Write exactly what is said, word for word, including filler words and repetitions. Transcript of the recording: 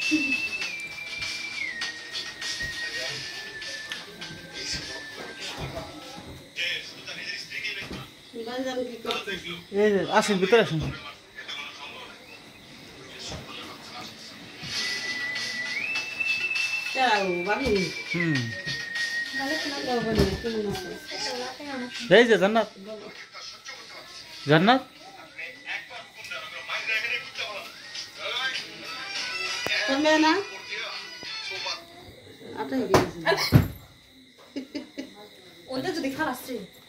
আসেন ভিতরে আসেন। হুম এই যে জান্নাত জান্নাত না ওটা যদি খালাস